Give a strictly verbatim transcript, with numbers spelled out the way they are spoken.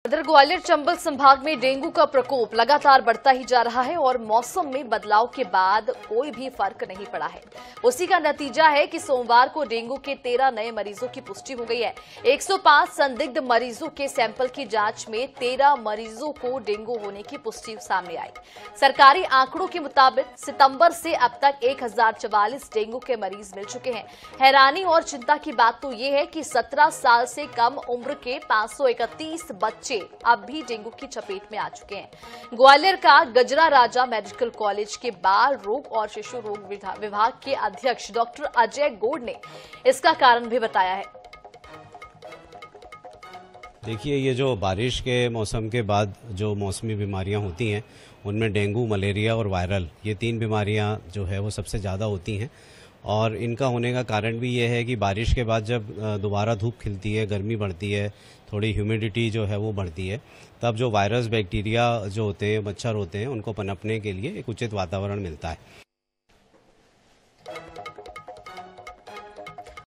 इधर ग्वालियर चंबल संभाग में डेंगू का प्रकोप लगातार बढ़ता ही जा रहा है और मौसम में बदलाव के बाद कोई भी फर्क नहीं पड़ा है। उसी का नतीजा है कि सोमवार को डेंगू के तेरह नए मरीजों की पुष्टि हो गई है। एक सौ पांच संदिग्ध मरीजों के सैंपल की जांच में तेरह मरीजों को डेंगू होने की पुष्टि सामने आई। सरकारी आंकड़ों के मुताबिक सितंबर से अब तक एक हजार चवालीस डेंगू के मरीज मिल चुके हैं। हैरानी और चिंता की बात तो ये है कि सत्रह साल से कम उम्र के पांच सौ इकतीस बच्चे अब भी डेंगू की चपेट में आ चुके हैं। ग्वालियर का गजरा राजा मेडिकल कॉलेज के बाल रोग और शिशु रोग विभाग के अध्यक्ष डॉक्टर अजय गौड़ ने इसका कारण भी बताया है। देखिए, ये जो बारिश के मौसम के बाद जो मौसमी बीमारियां होती हैं उनमें डेंगू, मलेरिया और वायरल, ये तीन बीमारियां जो है वो सबसे ज़्यादा होती हैं। और इनका होने का कारण भी ये है कि बारिश के बाद जब दोबारा धूप खिलती है, गर्मी बढ़ती है, थोड़ी ह्यूमिडिटी जो है वो बढ़ती है, तब जो वायरस, बैक्टीरिया जो होते हैं, मच्छर होते हैं, उनको पनपने के लिए एक उचित वातावरण मिलता है।